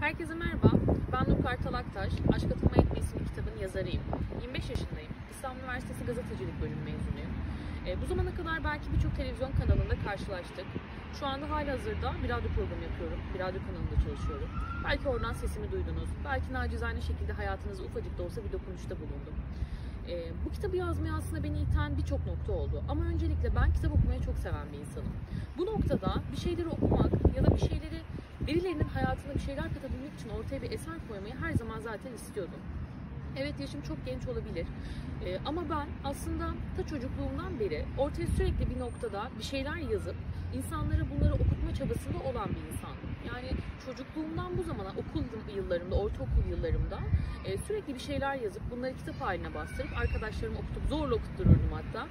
Herkese merhaba, ben Nur Kartal Aktaş, Aşk Atılma Etme isimli kitabın yazarıyım. 25 yaşındayım, İstanbul Üniversitesi Gazetecilik Bölümü mezunuyum. Bu zamana kadar belki birçok televizyon kanalında karşılaştık. Şu anda halihazırda bir radyo programı yapıyorum, bir radyo kanalında çalışıyorum. Belki oradan sesimi duydunuz, belki nacizane şekilde hayatınıza ufacık da olsa bir dokunuşta bulundum. Bu kitabı yazmaya aslında beni iten birçok nokta oldu. Ama öncelikle ben kitap okumayı çok seven bir insanım. Bu noktada bir şeyleri okumak ya da bir şeyleri birilerinin hayatına bir şeyler katabilmek için ortaya bir eser koymayı her zaman zaten istiyordum. Evet, yaşım çok genç olabilir ama ben aslında ta çocukluğumdan beri ortaya sürekli bir noktada bir şeyler yazıp insanlara bunları okutma çabasında olan bir insandım. Yani çocukluğumdan bu zamana okul yıllarımda, ortaokul yıllarımda sürekli bir şeyler yazıp bunları kitap haline bastırıp arkadaşlarıma okutup zorla okuttururdum hatta.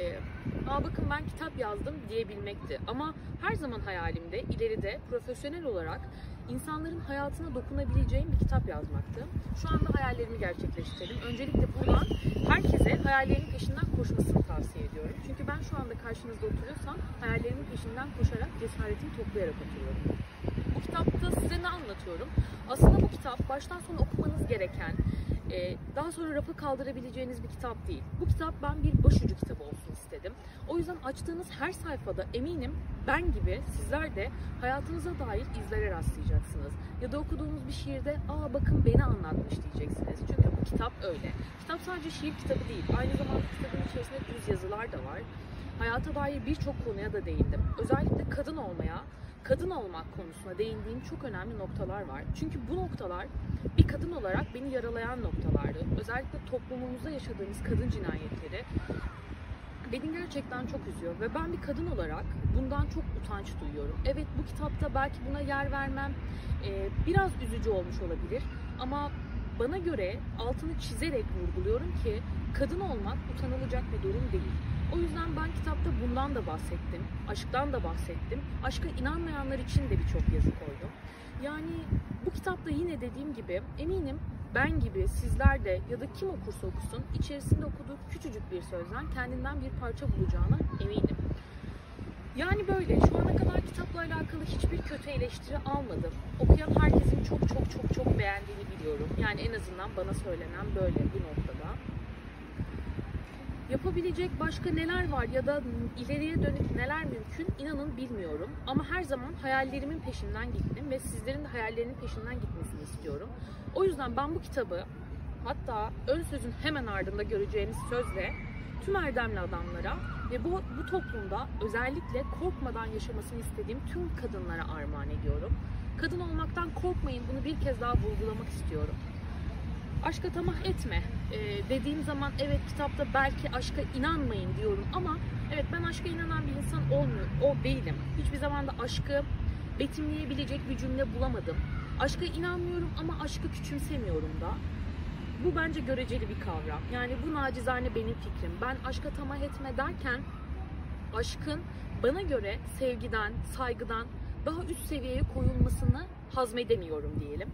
Bakın ben kitap yazdım diyebilmekti. Ama her zaman hayalimde ileride profesyonel olarak insanların hayatına dokunabileceğim bir kitap yazmaktı. Şu anda hayallerimi gerçekleştirdim. Öncelikle buradan herkese hayallerinin peşinden koşmasını tavsiye ediyorum. Çünkü ben şu anda karşınızda oturuyorsam hayallerimin peşinden koşarak, cesaretimi toplayarak oturuyorum. Bu kitapta size ne anlatıyorum? Aslında bu kitap baştan sona okumanız gereken, daha sonra rafa kaldırabileceğiniz bir kitap değil. Bu kitap ben bir başucu kitabı olsun istedim. O yüzden açtığınız her sayfada eminim ben gibi sizler de hayatınıza dair izlere rastlayacaksınız. Ya da okuduğunuz bir şiirde bakın beni anlatmış diyeceksiniz. Çünkü bu kitap öyle. Kitap sadece şiir kitabı değil. Aynı zamanda kitabın içerisinde düz yazılar da var. Hayata dair birçok konuya da değindim. Özellikle kadın olmak konusuna değindiğim çok önemli noktalar var. Çünkü bu noktalar bir kadın olarak beni yaralayan noktalardı. Özellikle toplumumuzda yaşadığımız kadın cinayetleri beni gerçekten çok üzüyor ve ben bir kadın olarak bundan çok utanç duyuyorum. Evet, bu kitapta belki buna yer vermem biraz üzücü olmuş olabilir ama bana göre altını çizerek vurguluyorum ki kadın olmak utanılacak bir durum değil. O yüzden ben kitapta bundan da bahsettim, aşktan da bahsettim. Aşka inanmayanlar için de birçok yazı koydum. Yani bu kitapta yine dediğim gibi eminim ben gibi sizler de ya da kim okursa okusun içerisinde okuduğu küçücük bir sözden kendinden bir parça bulacağına eminim. Yani böyle şu ana kadar kitapla alakalı hiçbir kötü eleştiri almadım. Okuyan herkesin çok beğendiğini biliyorum. Yani en azından bana söylenen böyle bu noktada. Yapabilecek başka neler var ya da ileriye dönük neler mümkün inanın bilmiyorum. Ama her zaman hayallerimin peşinden gittim ve sizlerin de hayallerinin peşinden gitmesini istiyorum. O yüzden ben bu kitabı hatta ön sözün hemen ardında göreceğiniz sözle tüm erdemli adamlara ve bu toplumda özellikle korkmadan yaşamasını istediğim tüm kadınlara armağan ediyorum. Kadın olmaktan korkmayın, bunu bir kez daha vurgulamak istiyorum. Aşka tamah etme dediğim zaman evet kitapta belki aşka inanmayın diyorum ama evet ben aşka inanan bir insan değilim. Hiçbir zaman da aşkı betimleyebilecek bir cümle bulamadım. Aşka inanmıyorum ama aşkı küçümsemiyorum da. Bu bence göreceli bir kavram. Yani bu nacizane benim fikrim. Ben aşka tamah etme derken aşkın bana göre sevgiden, saygıdan daha üst seviyeye koyulmasını hazmedemiyorum diyelim.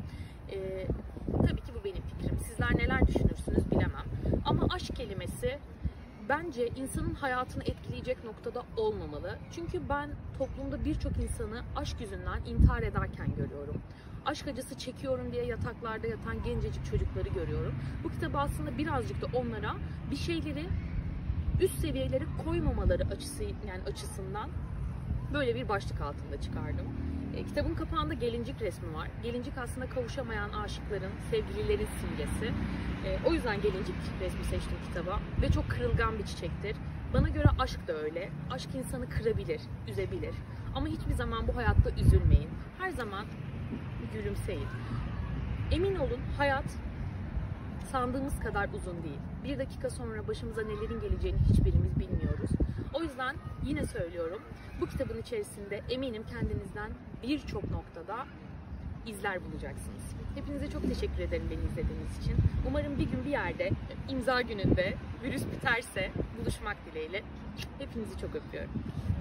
Tabii ki bu benim fikrim. Sizler neler düşünürsünüz bilemem. Ama aşk kelimesi bence insanın hayatını etkileyecek noktada olmamalı. Çünkü ben toplumda birçok insanı aşk yüzünden intihar ederken görüyorum. Aşk acısı çekiyorum diye yataklarda yatan gencecik çocukları görüyorum. Bu kitabı aslında birazcık da onlara bir şeyleri üst seviyelere koymamaları açısından böyle bir başlık altında çıkardım. Kitabın kapağında gelincik resmi var. Gelincik aslında kavuşamayan aşıkların, sevgililerin simgesi. O yüzden gelincik resmi seçtim kitaba ve çok kırılgan bir çiçektir. Bana göre aşk da öyle. Aşk insanı kırabilir, üzebilir. Ama hiçbir zaman bu hayatta üzülmeyin. Her zaman gülümseyin. Emin olun hayat sandığımız kadar uzun değil. Bir dakika sonra başımıza nelerin geleceğini hiçbirimiz bilmiyoruz. O yüzden yine söylüyorum, bu kitabın içerisinde eminim kendinizden birçok noktada izler bulacaksınız. Hepinize çok teşekkür ederim beni izlediğiniz için. Umarım bir gün bir yerde, imza gününde, virüs biterse buluşmak dileğiyle. Hepinizi çok öpüyorum.